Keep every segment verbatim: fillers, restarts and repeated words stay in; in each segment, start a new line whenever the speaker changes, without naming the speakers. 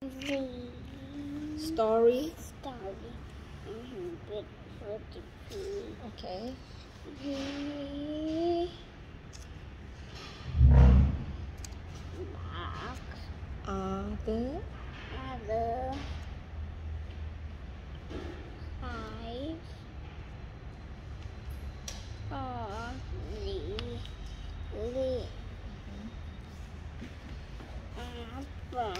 The
Story.
story. Mm-hmm. With, with the
Okay.
The box.
Other.
Other eyes are the the apple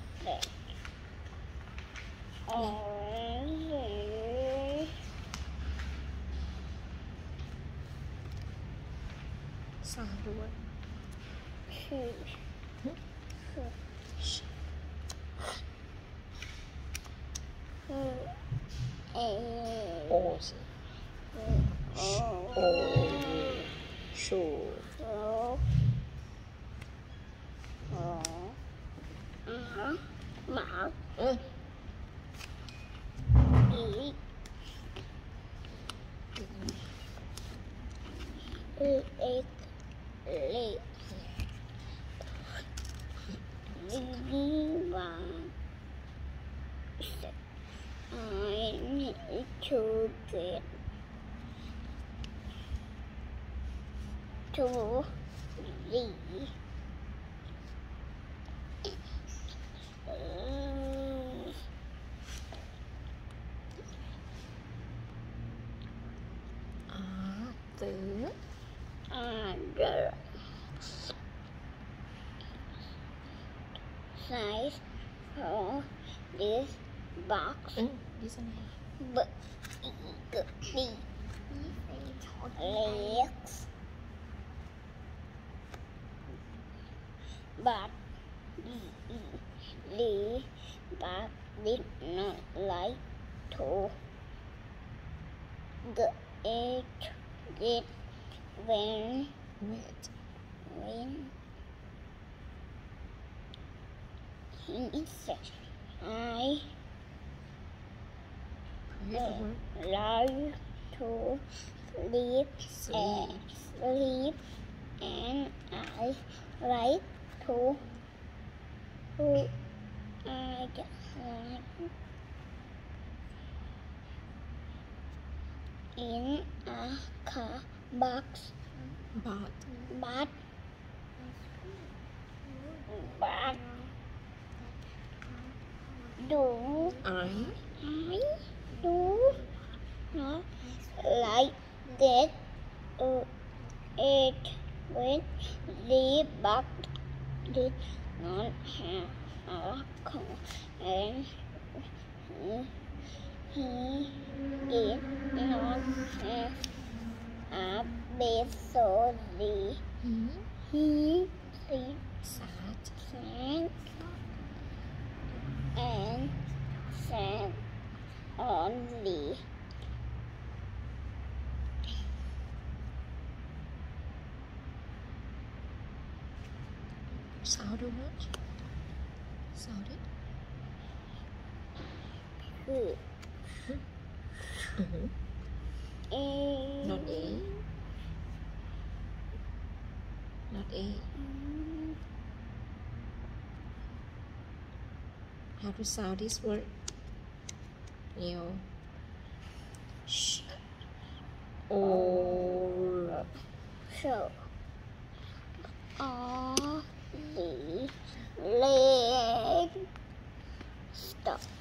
orange
Sao đuôi.
shoes.
Ô gì? Ô. Sure.
O O A mouth
Ừ.
E L eight leg Lý bằng I need to get to the uh,
Other.
other size for this box.
Ừ, đi sang này.
B E D legs but the but did not like to get it when
Wet.
when he said I
You have the word.
like to sleep
Sleep.
and sleep and I like to to I like in a car box
But.
but but do
I.
I do not like that uh, it when the box did not have a car and he, he did not have a bed so the
He.
he he
Sat.
sat and sat on the
Sound too much? Sound it?
food.
Mm-hmm.
And
Not A. Not A. How to sound this word? Nhiều. Sh. Or.
so all the leg stuff.